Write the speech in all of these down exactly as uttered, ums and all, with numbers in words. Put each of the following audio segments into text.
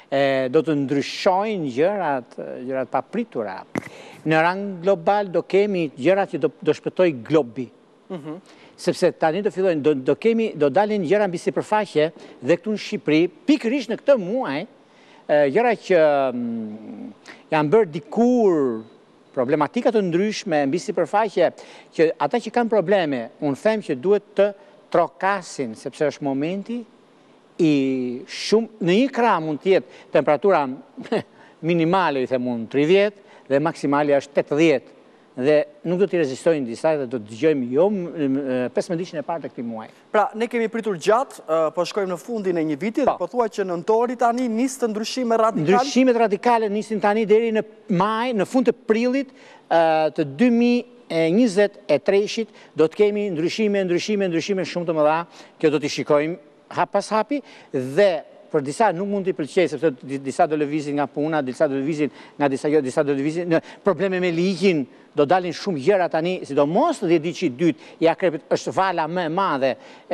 do të ndryshojnë gjërat, gjërat papritura. Në rang global do kemi gjërat që do, do shpëtoj globi. Mm-hmm. Sepse tani do fillojnë, do, do kemi, do dalin gjëra mbi sipërfaqe dhe këtu në Shqipëri, pikërisht në këtë muaj, gjëra që mm, janë bërë dikur problematika të ndryshme mbi sipërfaqe, që ata që kanë probleme, unë them që duhet të trokasin, sepse është momenti i shumë, në një krah mund të jetë temperatura minimale, i them unë, tridhjetë, dhe maksimali është tetëdhjetë, dhe nuk do t'i rezistojnë disa dhe do të dëgjojmë jo pesëmbëdhjetin e parë të këtij muaji. Pra, ne kemi pritur gjatë, po shkojmë në fundin e një viti dhe po thua që nëntori tani nis të ndryshime radikale? Ndryshimet radikale nisin tani deri në maj, në fund të prillit të dy mijë e njëzet e treshit do të kemi ndryshime, ndryshime, ndryshime shumë të mëdha, kjo do t'i shikojmë hap pas hapi dhe për disa nuk mund t'i pëlqej, sepse disa do lëvizin nga puna, disa do lëvizin nga disa jo, disa do lëvizin në probleme me ligjin, do dalin shumë gjëra tani, sidomos të dhjetëdhjetë dytë i akrepit është vala më e madhe,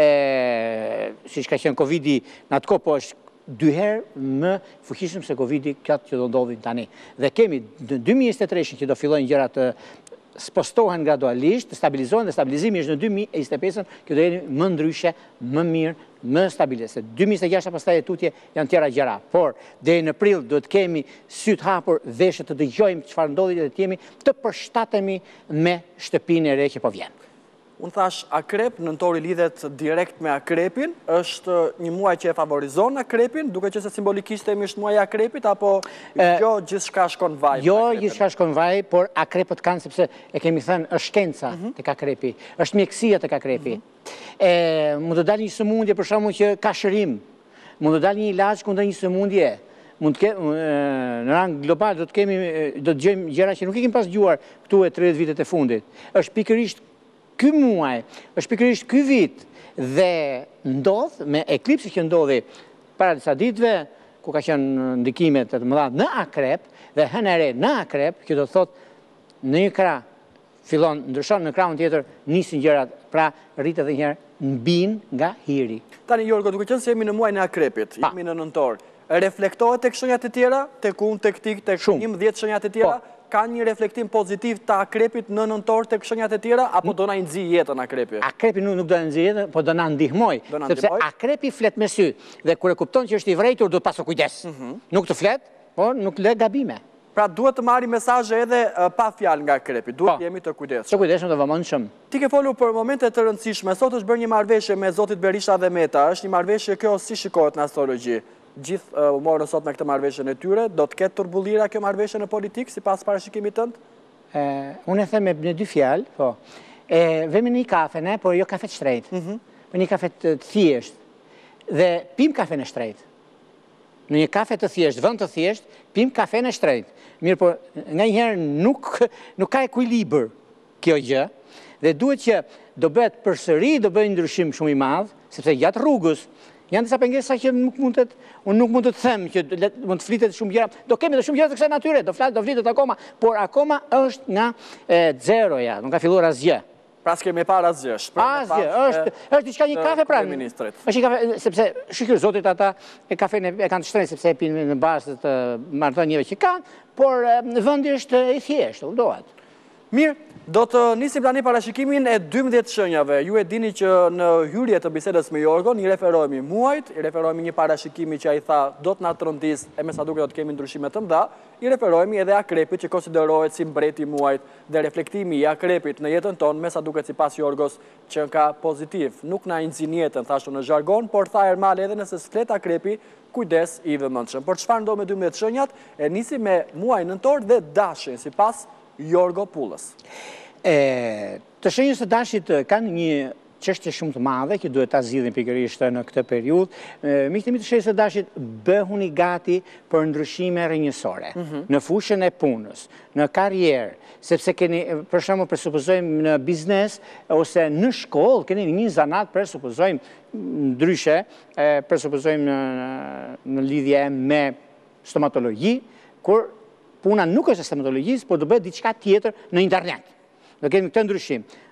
siç ka qenë Covidi në atë kohë, po është dy herë më fuqishëm se Covidi këtë që do ndodhin tani. Dhe kemi në dy mijë e njëzet e treshin që do fillojnë gjërat të spostohen gradualisht, të stabilizohen dhe stabilizimi është në dy mijë e njëzet e pesën, kjo do jeni më ndryshe, më mirë, më stabile. Se dy mijë e njëzet e gjashtë pastaj e tutje janë tjera gjëra. Por deri në prill do të kemi syt hapur, veshët të dëgjojmë çfarë ndodhi dhe të jemi të përshtatemi me shtëpinë e re që po vjen. Unë thash akrep, nëntori lidhet direkt me akrepin, është një muaj që e favorizon akrepin, duke që se simbolikisht e është muaj akrepit, apo jo gjithçka shkon vaj? Jo gjithçka shkon vaj, por akrepët kanë, sepse e kemi thënë, është shkenca tek akrepi, është mjekësia tek akrepi. Mund të dalë një sëmundje, për shembull, që ka shërim, mund të dalë një ilaç kundër një sëmundje, mund të kemi në rang global do të kemi do të dëgjojmë gjëra që nuk i kemi pas dëgjuar këtu e tridhjetë vitet e fundit. Është pikërisht ky muaj, është pikërisht ky vit dhe ndodh me eklipsin që ndodhi para disa ditëve, ku ka qenë ndikimet të mëdha në akrep dhe hënë e re në akrep, që do të thotë në një krah fillon ndryshon, në krahun tjetër nisin gjërat, pra rritet edhe një herë mbin nga hiri. Tani Jorgo, duke qenë se jemi në muajin e akrepit, jemi në nëntor, reflektohet tek shenjat e tjera, tek unë, tek tik, tek njëmbëdhjetë shenjat e tjera? Ka një reflektim pozitiv të akrepit në nëntor tek shenjat e tjera, apo do na nxjë jetën akrepi? Akrepi nuk do na nxjë jetën, po do na ndihmoj, sepse akrepi flet me sy, dhe kur e kupton që është i vërejtur do të pasur kujdes. Nuk të flet, por nuk lë gabime. Pra duhet të marrim mesazhe edhe pa fjalë nga akrepi, duhet të jemi të kujdesshëm. Të kujdesshëm, të vëmendshëm. Ti ke folur për momente të rëndësishme, sot është bërë një marrëveshje me zotit Berisha dhe Meta, është një marrëveshje kjo si shikohet në astrologji? Gjithë u morën sot me këtë marrëveshje e tyre, do të ketë turbullira kjo marrëveshje në politikë, sipas parashikimit tënd? Unë e them me dy fjalë, po. Vemi në një kafe, ne, por jo kafe të shtrejtë. Për një kafe të thjeshtë dhe pim kafe në shtrejtë. Në një kafe të thjeshtë, vend të thjeshtë, pim kafe në shtrejtë. Mirë, por nganjëherë nuk nuk ka ekuilibër kjo gjë dhe duhet që do bëhet përsëri, do bëjë ndryshim shumë i madh, sepse gjatë rrugës janë disa pengesa që nuk mund të, unë nuk mund të them që mund të flitet shumë gjëra, do kemi edhe shumë gjëra të kësaj natyre, do flas, do flitet akoma, por akoma është nga zeroja, nuk ka filluar asgjë. Pra s'kemi parë asgjë. Asgjë, është është diçka një kafe pranë. Është një kafe, sepse shikoj zotit ata e kafen e kanë të shtrenjtë sepse e pinë në bazë të marrëdhënieve që kanë, por vendi është i thjeshtë, uldohet. Mirë, do të nisim tani parashikimin e dymbëdhjetë shenjave. Ju e dini që në hyrje të bisedës me Jorgon, i referohemi muajt, i referohemi një parashikimi që ai tha do të na trondis e me sa duket do të kemi ndryshime të mëdha, i referohemi edhe akrepit që konsiderohet si mbreti i muajit dhe reflektimi i akrepit në jetën tonë, me sa duket sipas Jorgos që ka pozitiv. Nuk na nxin jetën, thashtu në jargon, por tha Ermal edhe nëse s'flet akrepi, kujdes i vëmendshëm. Por çfarë ndodh me dymbëdhjetë shenjat? E nisim me muajin nëntor dhe dashin, sipas Jorgo Pullës. Të shenjës së dashit kanë një çështje shumë të madhe që duhet ta zgjidhin pikërisht në këtë periudhë. Miqtë e mi të shenjës së dashit, bëhuni gati për ndryshime rrënjësore në fushën e punës, në karrierë, sepse keni, për shembull, presupozojmë në biznes ose në shkollë, keni një zanat, presupozojmë ndryshe, presupozojmë në, në lidhje me stomatologji, kur puna nuk është stomatologjisë, por do bëhet diçka tjetër në internet. Do kemi këtë ndryshim.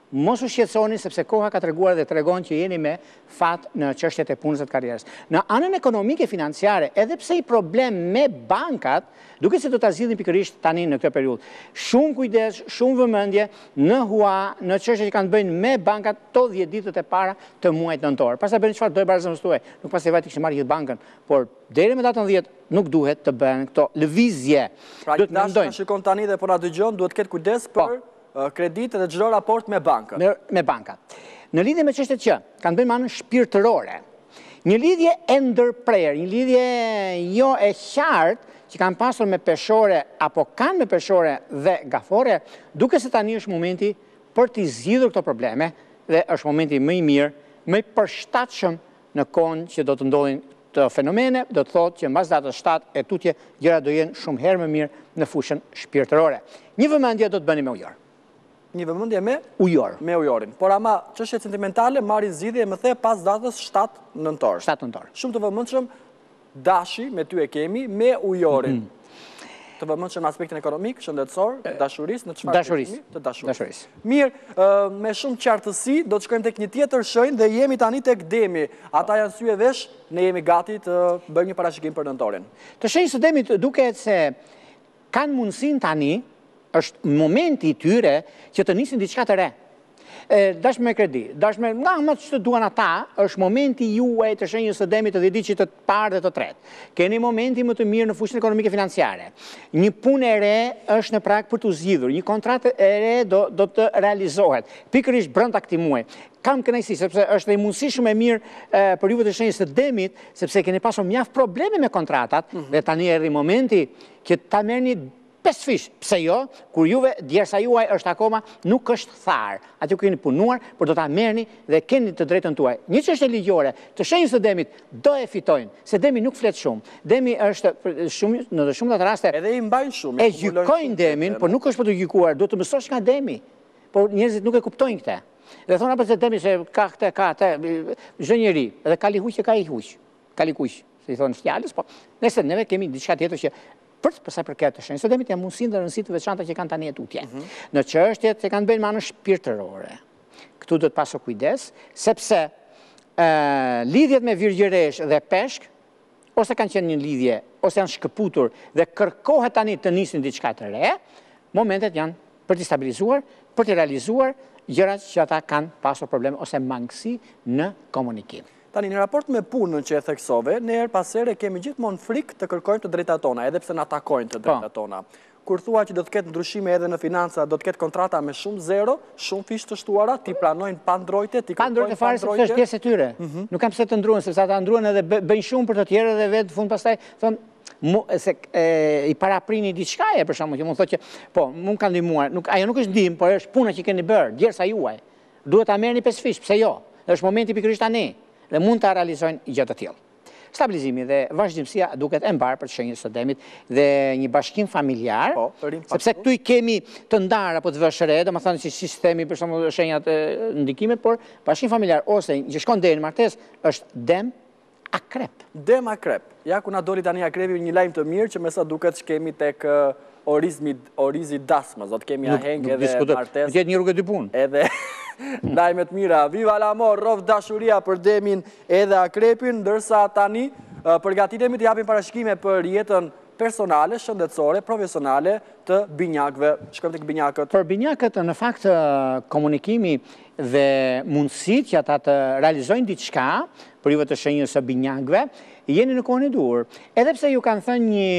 mos u shqetësoni sepse koha ka treguar dhe tregon që jeni me fat në çështjet e punës së karrierës. Në anën ekonomike financiare, edhe pse i problem me bankat, duke se do ta zgjidhin pikërisht tani në këtë periudhë. Shumë kujdes, shumë vëmendje në hua, në çështjet që kanë të bëjnë me bankat to dhjetë ditët e para të muajit nëntor. Pastaj bëni çfarë do e barazon tuaj. Nuk pastaj vajti kishte marrë gjithë bankën, por deri me datën dhjetë nuk duhet të bëhen këto lëvizje. Pra, duhet të mendojnë. Shikon tani dhe po na dëgjon, duhet të ketë kujdes për kredit dhe çdo raport me bankën. Me, me bankat. Në lidhje me çështjet që kanë bënë anën shpirtërore, një lidhje e ndërprerë, një lidhje jo e qartë që kanë pasur me peshore apo kanë me peshore dhe gafore, duke se tani është momenti për të zgjidhur këto probleme dhe është momenti më i mirë, më i përshtatshëm në kohën që do të ndodhin të fenomene, do të thotë që mbas datës shtatë e tutje gjëra do jenë shumë herë më mirë në fushën shpirtërore. Një vëmendje do të bëni me ujor. Një vëmendje me ujor. Me ujorin. Por ama çështje sentimentale marrin zgjidhje më the pas datës shtatë nëntor. shtatë nëntor. Shumë të vëmendshëm dashi me ty e kemi me ujorin. Mm. Të vëmendshëm në aspektin ekonomik, shëndetësor, të dashurisë, në çfarë dashurisë, të dashurisë. Dashurisë. Mirë, me shumë qartësi do të shkojmë tek një tjetër shenjë dhe jemi tani tek demi. Ata janë sy e vesh, ne jemi gati të bëjmë një parashikim për nëntorin. Të shenjës së demit duket se kanë mundësinë tani, është momenti i tyre që të nisin diçka të re. Dash me kredi, dash me nga më që të duan ata, është momenti juaj të shenjës së demit të dhjetë të parë dhe të tretë. Keni momenti më të mirë në fushën ekonomike financiare. Një punë e re është në prag për të zgjidhur, një kontratë e re do, do të realizohet. Pikërisht brenda këtij muaji. Kam kënaqësi sepse është një mundësi shumë e mirë e, për juve të shenjës së demit, sepse keni pasur mjaft probleme me kontratat, mm -hmm. dhe tani erdhi momenti që ta merrni pesë fish, pse jo, kur juve djersa juaj është akoma nuk është tharë. Aty ku keni punuar, por do ta merrni dhe keni të drejtën tuaj. Një çështje ligjore të shenjës së demit do e fitojnë, se demi nuk flet shumë. Demi është shumë në të shumta raste edhe i mbajnë shumë. E gjykojnë demin, por nuk është për të gjykuar, duhet të mësosh nga demi. Por njerëzit nuk e kuptojnë këtë. Dhe thonë për të demi se ka këtë, ka atë, çdo njeri, edhe ka lihuq ka i huq. Ka likuq, si thonë fjalës, po nëse neve kemi diçka tjetër që për të përsa përket të shenjës së demit janë mundësinë dhe rëndësitë të veçanta që kanë tani e tutje. Mm -hmm. Në çështjet që kanë bënë me anën shpirtërore. Këtu do të pasur kujdes, sepse e, lidhjet me virgjëresh dhe peshk, ose kanë qenë një lidhje, ose janë shkëputur dhe kërkohet tani të nisin diçka të re, momentet janë për të stabilizuar, për të realizuar gjërat që ata kanë pasur probleme ose mangësi në komunikim. Tani, në raport me punën që e theksove, ne her pas here kemi gjithmonë frikë të kërkojmë të drejtat tona, edhe pse na takojnë të drejtat tona. Kur thua që do të ketë ndryshime edhe në financa, do të ketë kontrata me shumë zero, shumë fish të shtuara, ti pranojnë pa ndrojtje, ti kërkojnë pa ndrojtje. Pa ndrojtje fare sepse është pjesë e tyre. Mm -hmm. Nuk kam pse të ndruan, sepse ata ndruan edhe bëjnë shumë për të tjerë dhe vetë fund pastaj thonë se e, i paraprini diçka e për shkakun që mund thotë që po, mund ka ndihmuar, nuk ajo nuk është ndihmë, por është puna që keni bërë, djersa juaj. Duhet ta merrni pesë fish, pse jo? Është momenti pikërisht tani dhe mund të realizojnë gjë të tillë. Stabilizimi dhe vazhdimësia duket e mbarë për të shenjës së demit dhe një bashkim familjar, po, sepse këtu i kemi të ndarë apo të vëshre, do më thënë që sistemi për shembull shenjat e ndikimet, por bashkim familjar ose që shkon deri në martesë është dem akrep. Dem akrep. Ja ku na doli tani akrepi një lajm të mirë që me sa duket që kemi tek orizmi orizi dasmës, do të kemi aheng edhe martesë. Nuk jetë një rrugë dy punë. Edhe lajmet mira, viva l'amor, rov dashuria për demin edhe akrepin, ndërsa tani përgatitemi të japim parashikime për jetën personale, shëndetësore, profesionale të binjakëve. Shkojmë tek binjakët. Për binjakët, në fakt, komunikimi dhe mundësit që ata të realizojnë diçka për juve të shenjës së binjakëve, jeni në kohën e dur. Edhe pse ju kanë thënë një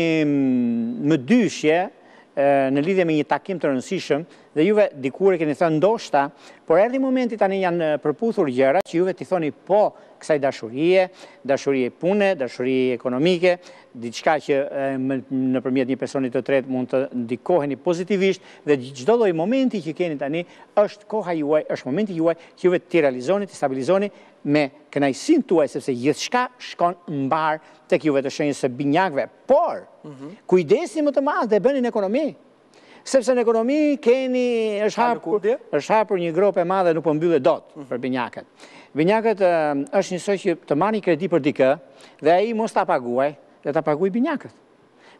më dyshje në lidhje me një takim të rëndësishëm dhe juve dikur e keni thënë ndoshta, por erdhi momenti tani janë përputhur gjëra që juve t'i thoni po kësaj dashurie, dashurie pune, dashurie ekonomike, diçka që nëpërmjet një personi të tretë mund të ndikoheni pozitivisht dhe çdo lloj momenti që keni tani është koha juaj, është momenti juaj që juve t'i realizoni, t'i stabilizoni me kënaqësinë tuaj sepse gjithçka shkon mbar tek juve të shenjës së binjakëve. Por kujdesi më të madh dhe bëni në ekonomi. Sepse në ekonomi keni është hapur është hapur një gropë e madhe nuk po mbyllet dot për binjakët. Binjakët është njësoj që të marrni kredi për dikë dhe ai mos ta paguaj dhe ta paguaj binjakët.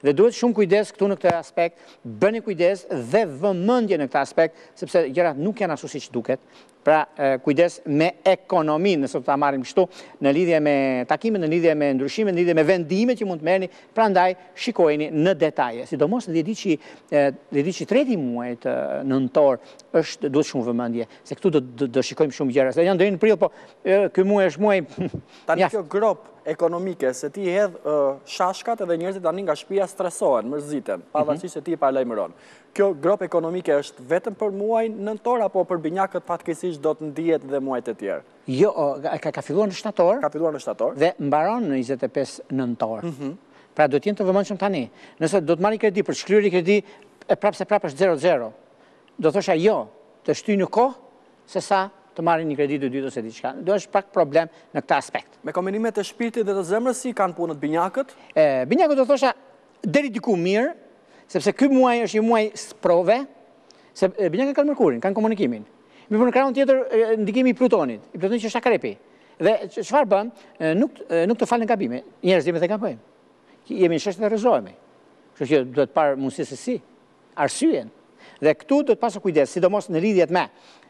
Dhe duhet shumë kujdes këtu në këtë aspekt, bëni kujdes dhe vëmendje në këtë aspekt, sepse gjërat nuk janë ashtu siç duket. Pra kujdes me ekonominë, nëse do ta marrim kështu, në lidhje me takimet, në lidhje me ndryshimet, në lidhje me vendimet që mund të merrni, prandaj shikojeni në detaje. Sidomos në dhjetë dhjetë treti muajit nëntor është duhet shumë vëmendje, se këtu do do shikojmë shumë gjëra. Se janë deri në prill, po ky muaj është muaj tani kjo grop ekonomike, se ti hedh shashkat edhe njerëzit tani nga shtëpia stresohen, mërziten, pavarësisht se ti e paralajmëron. Kjo grop ekonomike është vetëm për muajin nëntor apo për binjakët fatkeqësisht do të ndihet dhe muajt e tjerë? Jo, ka, ka filluar në shtator. Ka filluar në shtator. Dhe mbaron në njëzet e pesë nëntor. Mm -hmm. Pra do të jenë të vëmendshëm tani. Nëse do të marrni kredi për shkryerje kredi, e prapë se prapë është zero zero. Do thosha jo, të shtyj në kohë se sa të marrin një kredi të dytë ose diçka. Do është pak problem në këtë aspekt. Me kombinimet e shpirtit dhe të zemrës si kanë punët binjakët? E, binjakët do thosha deri diku mirë, sepse ky muaj është një muaj sprove, se binjakët kanë Merkurin, kanë komunikimin. Mi për në krahun tjetër ndikimi i Plutonit, i Plutonit që është akrepi. Dhe çfarë bën? Nuk nuk të falen gabime. Njerëzit dhe kanë bëjmë. Jemi në çështje të rrezohemi. Kështu që duhet parë mundësi se si, arsyen. Dhe këtu do të pasur kujdes, sidomos në lidhjet me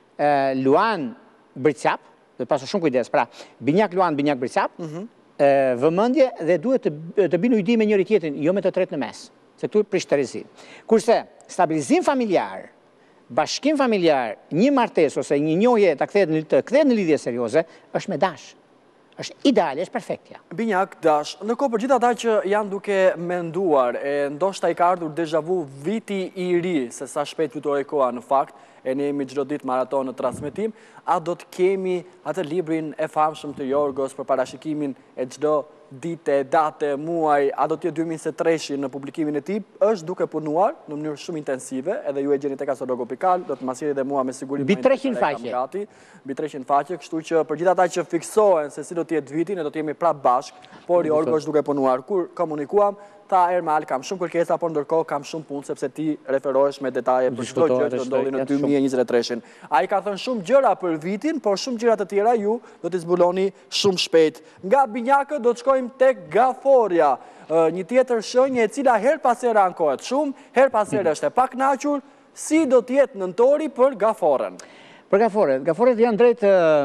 e, Luan Bricap, do të pasur shumë kujdes. Pra, binjak Luan, binjak Bricap, mm -hmm. e, vëmendje dhe duhet të, të bini ujdi me njëri tjetrin, jo me të tretë në mes. Se këtu prish tërësi. Kurse stabilizim familjar, bashkim familjar, një martesë ose një njohje të kthehet në lidhje serioze, është me dash. Është ideale, është perfektja. Binjak, dash, ndërkohë për gjithë ata që janë duke menduar, e ndoshta i ka ardhur deja vu viti i ri, se sa shpejt fluturoi koha në fakt, e ne jemi çdo ditë maraton në transmetim, a do të kemi atë librin e famshëm të Jorgos për parashikimin e çdo dite, date, muaj, a do t'jetë dy mijë njëzet e treshi në publikimin e tij, është duke punuar në mënyrë shumë intensive, edhe ju e gjeni tek Astrologo Pikal, do të masiri dhe mua me siguri. Mbi treqind faqe. Mbi treqind faqe, kështu që për gjithë ata që fiksohen se si do të jetë viti, ne do të jemi prapë bashk, por Jorgo është duke punuar. Kur komunikuam, ta Ermal, kam shumë kërkesa, por ndërkohë kam shumë punë, sepse ti referohesh me detaje për çdo gjë që ndodhi në dy mijë e njëzet e treshin. Ai ka thënë shumë gjëra për vitin, por shumë gjëra të tjera ju do t'i zbuloni shumë shpejt. Nga binjakët do të shkojmë tek Gaforia, një tjetër shenjë e cila her pas here ankohet shumë, her pas here është e pakënaqur, si do të jetë nëntori për Gaforen. Për Gaforet, Gaforet janë drejt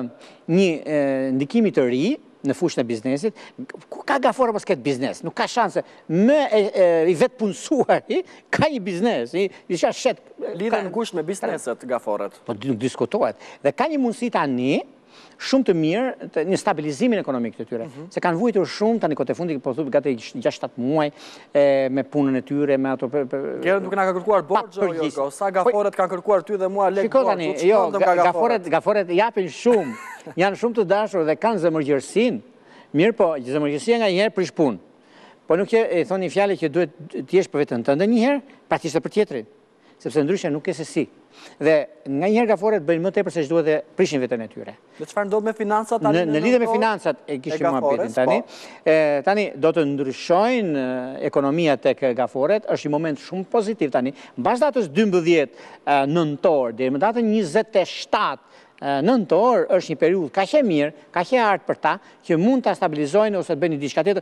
një ndikimi të ri në fushën e biznesit. Ku ka Gafore mos ketë biznes? Nuk ka shanse. Me i vetë punësuari, ka një biznes. Diçka shet. Lidhen ngushtë me bizneset Gaforet. Po nuk diskutohet. Dhe ka një mundësi tani shumë të mirë një stabilizimin ekonomik të tyre. Se kanë vuajtur shumë tani kohë të fundit, po thup gati gjashtë shtatë muaj me punën e tyre, me ato. Kërë nuk na ka kërkuar borxho, Jorgo. Sa Gaforet kanë kërkuar ty dhe mua lek borxho. Shiko tani, jo, Gaforet, Gaforet japin shumë. Janë shumë të dashur dhe kanë zemërgjërsinë. Mirë, po zemërgjërsia nga njëherë prish punë. Po nuk e thoni fjalë që duhet të jesh për veten tënde një herë, pra ti për tjetrin. Sepse ndryshe nuk e se si. Dhe nga njëherë Gaforet bëjnë më tepër se ç'duhet dhe prishin veten e tyre. Dhe çfarë ndodh me financat tani? Në lidhje me financat e kishim mohabetin tani. Tani do të ndryshojnë ekonomia tek Gaforet, është një moment shumë pozitiv tani. Mbas datës dymbëdhjetë nëntor deri më datën njëzet e shtatë nëntor është një periudhë kaq e mirë, kaq e artë për ta, që mund ta stabilizojnë ose të bëjnë diçka tjetër.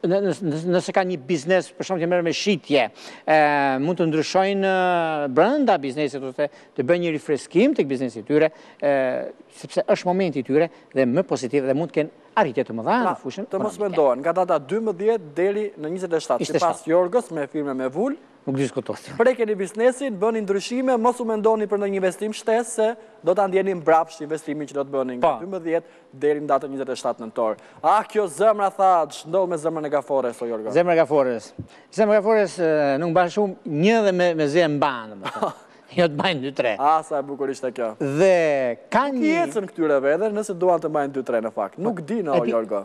Nëse ka një biznes, për shembull që merr me shitje, mund të ndryshojnë brenda biznesit ose të bëjnë një rifreskim tek biznesi i tyre, sepse është momenti i tyre dhe më pozitiv dhe mund të kenë arritje të mëdha në fushën. Të mos mendohen, nga data dymbëdhjetë deri në njëzet e shtatë, sipas Jorgos me firme me vul, nuk diskutohet. Prekeni biznesin, bëni ndryshime, mos u mendoni për ndonjë investim shtesë se do ta ndjeni mbrapsht investimin që do të bëni nga dymbëdhjetë deri në datën njëzet e shtatë nëntor. Ah, kjo zemra tha, ç'ndodh me zemrën e Gafores o Jorgo? Zemra e Gafores. Zemra e Gafores nuk mban shumë, një dhe me me zë mban, domethënë. Jo të bajnë dy tre. Ah, sa e bukur ishte kjo. Dhe ka një ecën këtyreve edhe nëse duan të bajnë dy tre në fakt. Nuk di në o Jorgo.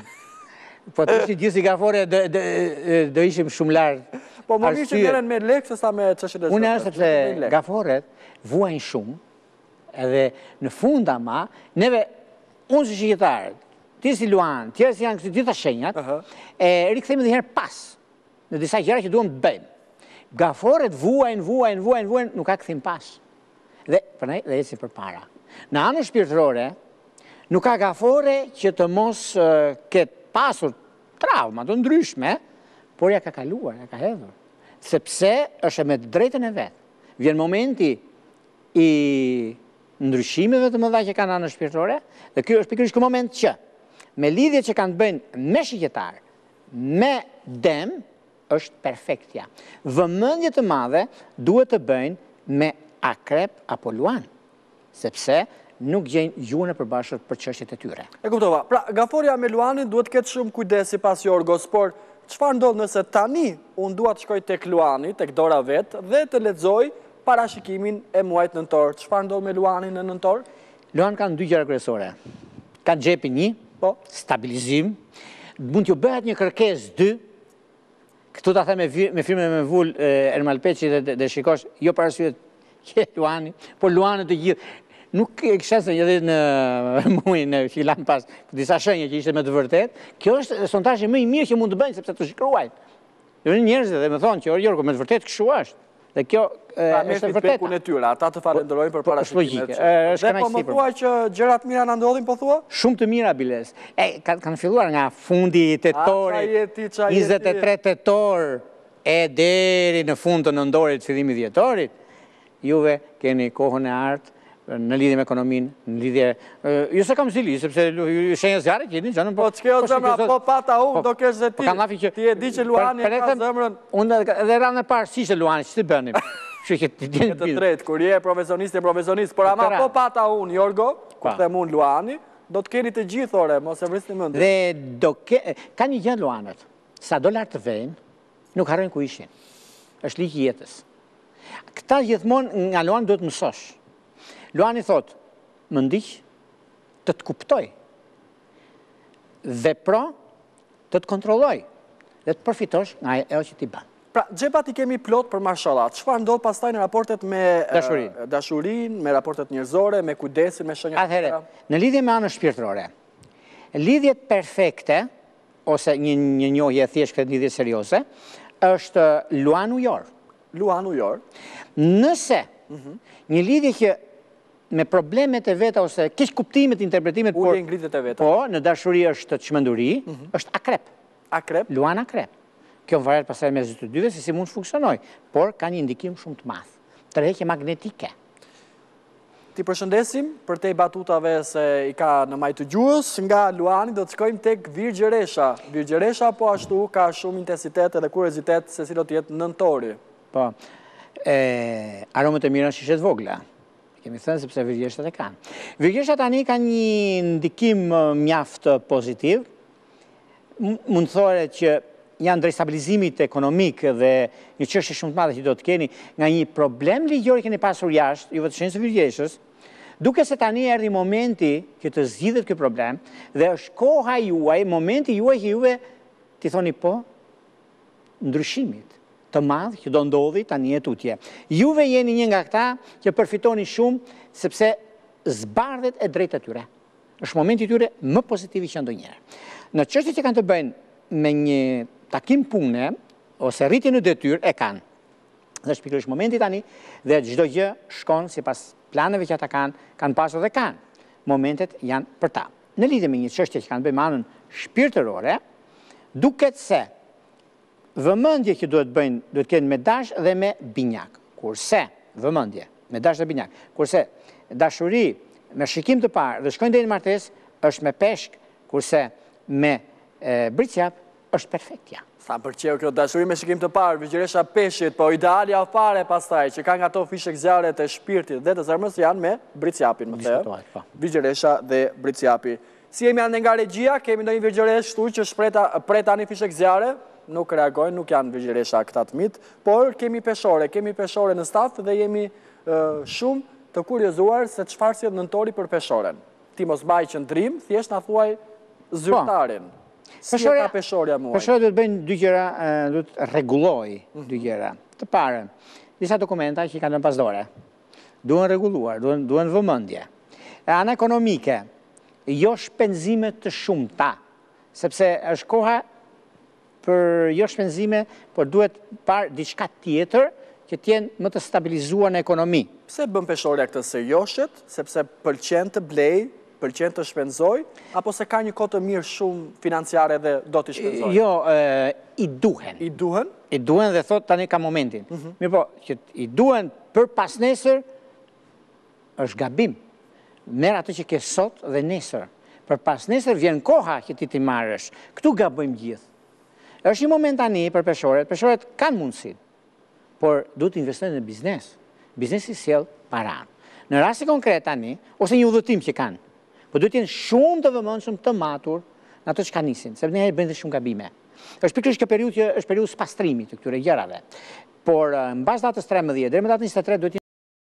Po të ishit gjithë si Gafore do ishim shumë lartë. Po më mirë që merren me lekë se sa me çështjet e Unë është sepse Gaforet vuajnë shumë, edhe në fund ama, neve, unë si shqiptar, ti si Luan, tjerë si janë këto gjitha shenjat, e rikthehemi edhe herë pas në disa gjëra që duam të bëjmë. Gaforet vuajnë, vuajnë, vuajnë, vuajnë, nuk ka kthim pas. Dhe prandaj dhe ecin përpara. Në anën shpirtërore, nuk ka Gafore që të mos ketë pasur trauma të ndryshme, por ja ka kaluar, ja ka hedhur. Sepse është me drejtën e vetë. Vjen momenti i ndryshimeve të mëdha që kanë anën shpirtërore, dhe ky është pikërisht ky moment që me lidhje që kanë të bëjnë me shqiptar, me dem, është perfektja. Vëmendje të madhe duhet të bëjnë me akrep apo luan, sepse nuk gjejnë gjuhën e përbashkët për çështjet e tyre. E kuptova. Pra, gaforja me luanin duhet ketë shumë kujdes sipas Jorgos, por çfarë ndodh nëse tani unë dua të shkoj tek luani, tek dora vet dhe të lexoj parashikimin e muajit nëntor? Çfarë ndodh me luanin në nëntor? Luan kanë dy gjëra kryesore. Kanë xhepi një, po, stabilizim, mund t'ju bëhet një kërkesë dy. Këtu ta them me me firmën me vul Ermalpeçi dhe, dhe shikosh, jo për arsye që luani, por luanët të gjithë. Nuk e kisha se edhe në muajin e filan pas disa shenja që ishte me të vërtet. Kjo është sondazhi më i mirë që mund të bëjnë sepse të shkruajnë. Jo njerëzit dhe më thonë që Jorgo me të vërtet kështu është. Dhe kjo është e vërtetë. E tyre, ata të falenderojnë për parashikimet. Dhe po më thua që gjërat mira na ndodhin, po thua? Shumë të mira, Biles. E kanë filluar nga fundi i tetorit, njëzet e tre tetor e deri në fund të nëndorit, fillimi dhjetorit. Juve keni kohën e artë në lidhje me ekonominë, në lidhje... Jo se kam zili, sepse shenja zjarë keni, që në po... Po të keo zemra, po pata unë, do kesh dhe ti. Ti e di që Luani e ka zemrën... Unë edhe rrallë në parë, si që Luani, që të bënim? E të tretë, kur je profesionist e profesionist, por ama po pata unë, Jorgo, kur them unë Luani, do të keni të gjithë ore, mos e vrisni mëndë. Dhe do ke... Ka një gjë Luanët, sa do lartë të vejnë, nuk harrojnë ku ishin. Është ligj i jetës. Këta gjithmonë nga Luani duhet mësosh. Luani thot, më ndiq të të kuptoj dhe pro të të kontrolloj dhe të përfitosh nga ajo që ti bën. Pra, xhepat i kemi plot për mashallah. Çfarë ndodh pastaj në raportet me dashurinë, me raportet njerëzore, me kujdesin, me shenjat? Atëherë, në lidhje me anën shpirtërore, lidhjet perfekte ose një një njohje e thjeshtë këtë lidhje serioze është luan ujor. Luan ujor. Nëse një lidhje që me problemet e veta ose keq kuptimet, interpretimet, por ngritet e veta. Po, në dashuri është çmenduri, është akrep. Akrep? Luan akrep. Kjo varet pastaj mes të dyve se si mund të funksionojë, por ka një ndikim shumë të madh. Tërheqje magnetike. Ti përshëndesim për te batutave se i ka në majtë të gjuhës, nga Luani do të shkojmë tek Virgjëresha. Virgjëresha po ashtu ka shumë intensitet edhe kuriozitet se si do të jetë nëntori. Po, aromët e mira shishet vogla. Kemi thënë sepse virgjeshtat e kanë. Virgjeshtat tani kanë një ndikim mjaft pozitiv. Mund thore që janë drejt stabilizimit ekonomik dhe një çështje shumë të madhe që do të keni nga një problem ligjor që keni pasur jashtë, juve të shenjës së virgjeshës, duke se tani erdhi momenti që të zgjidhet ky problem dhe është koha juaj, momenti juaj që juve ti thoni po ndryshimit të madh që do ndodhi tani e tutje. Juve jeni një nga këta që përfitoni shumë sepse zbardhet e drejtë e tyre. Është momenti i tyre më pozitiv që ndonjëherë. Në çështjet që kanë të bëjnë me një takim pune ose rritje në detyrë e kanë. Dhe është pikërisht momenti tani dhe çdo gjë shkon sipas planeve që ata kanë, kanë pasur dhe kanë. Momentet janë për ta. Në lidhje me një çështje që kanë bëjmë anën shpirtërore, duket se vëmendje që duhet bëjnë, duhet kenë me dash dhe me binjak. Kurse vëmendje, me dash dhe binjak. Kurse dashuri me shikim të parë dhe shkojnë deri në martesë është me peshk, kurse me bricjap është perfektja. Sa përqeu kjo dashuri me shikim të parë, Virgjëresha peshit, po idealja fare pastaj që ka nga to fishek zjarre të shpirtit dhe të zemrës janë me bricjapin, më the. Virgjëresha dhe bricjapi. Si jemi ande nga regjia, kemi ndonjë Virgjëresh shtu që shpreta pret tani fishek zjarre, nuk reagojnë, nuk janë Virgjëresha këta të mit, por kemi peshore, kemi peshore në staf dhe jemi shumë të kuriozuar se çfarë sjell nëntori për peshoren. Ti mos mbaj qendrim, thjesht na thuaj zyrtarin. Si e ka peshorja muaj? Peshorja duhet bëjnë dy gjëra, duhet rregulloj dy gjëra. Të parën, disa dokumenta që i kanë pas dore, duhen rregulluar, duhen duhen vëmendje. Ana ekonomike, jo shpenzime të shumta, sepse është koha për jo shpenzime, por duhet parë diçka tjetër që t'jenë më të stabilizuar në ekonomi. Pse bën peshorja këtë se joshet? Sepse pëlqen të blej, pëlqen të shpenzoj, apo se ka një kohë të mirë shumë financiare dhe do të shpenzoj? Jo, i duhen. I duhen? I duhen dhe thot tani ka momentin. Mirë po, që i duhen për pas nesër, është gabim. Merë atë që ke sot dhe nesër. Për pas nesër vjen koha që ti ti marrësh. Këtu gabojmë gjithë. Është një moment tani për peshoret, peshoret kanë mundësin, por du të investojnë në biznes. Biznesi sjell paranë. Në rasti konkret tani, ose një udhëtim që kanë, po duhet jenë shumë të vëmendshëm të matur në ato që ka nisin, sepse ne bëjnë dhe shumë gabime. Është pikërisht kjo periudhë që është periudhë pastrimi të këtyre gjërave. Por mbas datës tridhjetë deri në datën njëzet e tre duhet